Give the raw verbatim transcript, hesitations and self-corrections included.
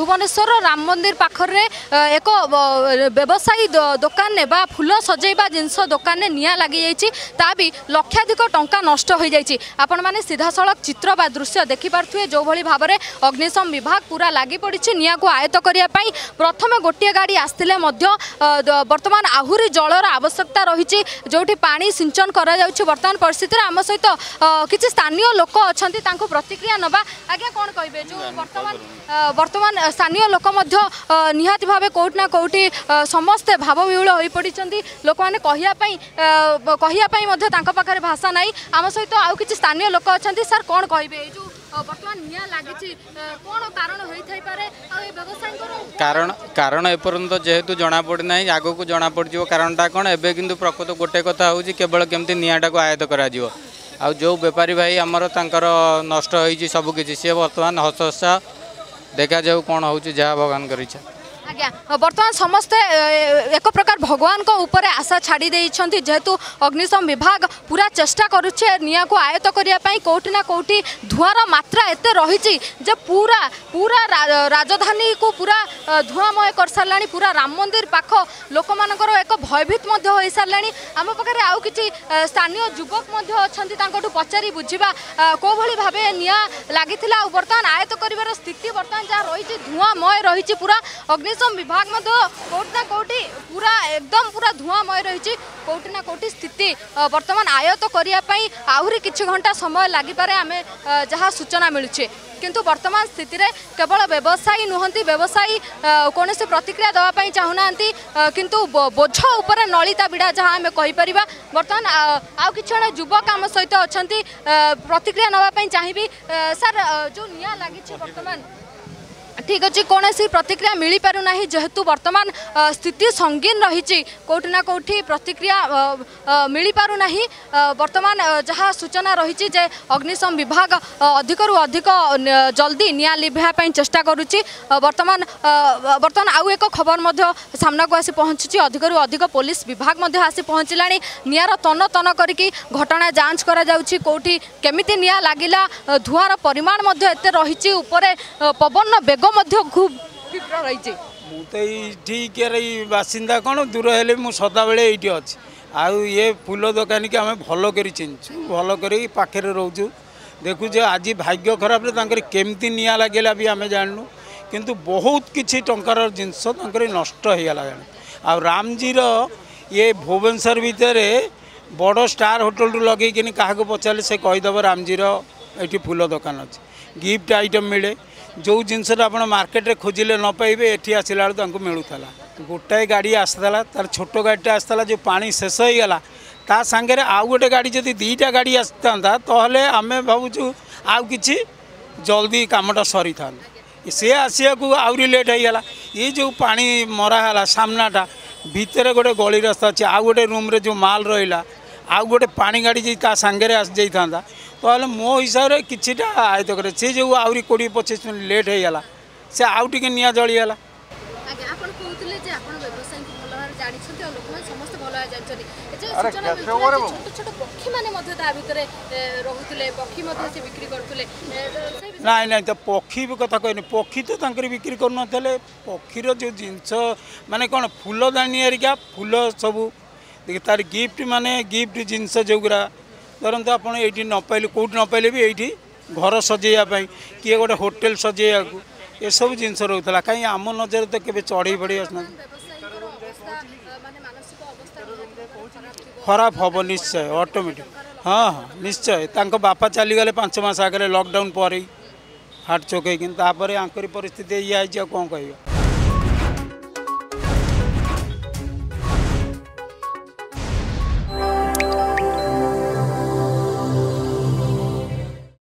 भुवनेश्वर राम मंदिर पाखरे एक व्यवसायी दुकान ने बा फूल सजेबा जिनस दुकान ने निया लगी जाइए ता भी लक्षाधिक टंका नष्ट हो जाइए। आपण माने सीधा सड़क चित्र बा दृश्य देखिपे जो भली भाव में अग्निशम विभाग पूरा लगी पड़ी निया को आयत्त करने प्रथम गोटे गाड़ी आसते बर्तमान आहुरी जलर आवश्यकता रही जो पानी सिंचन करा बर्तमान परिस्थिति आम सहित किसी स्थानीय लोक अच्छा प्रतिक्रिया नवा आज्ञा कौन कहे जो बर्तमान बर्तमान स्थानीय लोक निहाती भाव कौटना कौटी समस्ते भाव विहुल हो पड़ी लोक मैंने कहवाई भाषा ना आम सहित आउ कि स्थानीय लोक अच्छा सर कौन कहे जो बर्तमान निया लगी कौन कारण होई पारे कारण कारण एपर्यंत जेहेतु जना पड़ना आग को जना पड़ कारणटा कौन एवं किंतु प्रकृत गोटे कथा हूँ केवल केमती निआटा को आयत्त करा आ जो बेपारी भाई आमर तांकर नष्ट हो सबकि सी बर्तमान हस हसा देखा जाऊ कौन हो जहाँ भगवान कर इच्छा। आज्ञा बर्तमान समस्ते एक प्रकार भगवान को ऊपर आशा छाड़ी देइछंती जेहेतु अग्निशम विभाग पूरा चेष्टा करुछे निया को आयत्त करिया पई कोठी ना कोठी धुआर मात्रा एते रहिछि जे पूरा पूरा राजधानी को पूरा धुआमय कर सारलानी पूरा राम मंदिर पाख लोक मानकर एक भयभीत मध्य होई सारलानी। आम पाखरे आउ किछि स्थानीय युवक मध्य अछंती तांकटू पचारि बुझिबा को भली भाबे निया लागिथिला आ बर्तमान आयत्त करिवार स्थिति बर्तमान जा रहिछि धुआमय रहिछि पूरा अग्नि विभाग कोटी ना कोटी पूरा एकदम पूरा धुआंमय रही कोटी ना कोटी स्थिति बर्तमान आयत्त करने आहरी किछि घंटा समय लगिपारे आम जहाँ सूचना मिलूचे किंतु वर्तमान स्थिति रे केवल व्यवसायी नुहंती व्यवसायी कौन से प्रतिक्रिया देवाई चाहूना किंतु बोझ उपर नलिता बिड़ा जहाँ आम कहीपर बर्तमान आउ कि युवक आम सहित अच्छा प्रतिक्रिया नापी चाहिए सर जो निया लगी बर्तमान ठीक अच्छे कौन सी प्रतिक्रिया मिल पारना जेहेतु वर्तमान स्थिति संगीन रही कौटी ना कौटी प्रतिक्रिया मिल पारना वर्तमान जहाँ सूचना रही अग्निशम विभाग अधिक रु अधिक जल्दी निया लिभाई चेष्टा करुच्ची वर्तमान वर्तमान आउ एक खबर सामना को आसी पहुँची अधिक रु अधिक पुलिस विभाग आसी पहुँचला नियार तन तन करके घटना जांच करा जाउछि कौटी केमिति निया लागिला धुआर परिमाण एते रही उपरे पवन बेग खूब तीव्र रही मुझे बासिंदा कौन दूर हेले मु सदा बेले ये अच्छी आउ ये फूल दुकानी की आम भल कर चिन्हु भल कर पाखे रोचु देखु आज भाग्य खराब केमती निया लगे भी आम जानू किंतु बहुत किसी टंकार जिनस नष्ट हो गला आ रामजीर ये भुवनेश्वर भितर बड़ स्टार होटल रू लगे क्या पचारे से कहीदेव रामजीर ये फूल दुकान अच्छे गिफ्ट आइटम मिले जो जिनसा आप मार्केट खोजिले न पाइबे एठी आसला बेलू मिलूला गोटाए गाड़ी आसला तार छोट गाड़ीटा आसला जो पानी शेष हो गला ता सांगे आउ गोटे गाड़ी जब दीटा गाड़ी आसता तो आम भावुँ आउ कि जल्दी कामटा सरी था सी आसिया को आहरी लेट हो गला ये जो पानी मराला सामनाटा भितर गोटे गली रास्ता अच्छे आउ गोटे रूम रे जो माल रहा आउ गोटे पानी गाड़ी जी सांगे आस जाता तो मो हिसाब से किसीटा आयत्त करे से जो आहरी कोड़े पचिश मिनट लेट हो गला से आउ टे निया जलीगला ना ना तो पक्षी कथा कहनी पक्षी तो बिक्री करना पक्षीर जो जिनस माने कौन फूलदानी हरिका फूल सबू तार गिफ्ट माने गिफ्ट जिनस जोगुरा धरत आप ये न पाइले कौट न पाइले भी ये घर सजेवाई किए गोटे होटेल सजेवा को ये सब जिनस रोला कहीं आम नजर तो केवे चढ़ई बढ़ी आसना खराब हम निश्चय ऑटोमेटिक हाँ हाँ निश्चय बापा चलीगले पांच मास आगे लॉकडाउन पर हार्ट चोक तापर आंकरी परिस्थिति ये कौन कह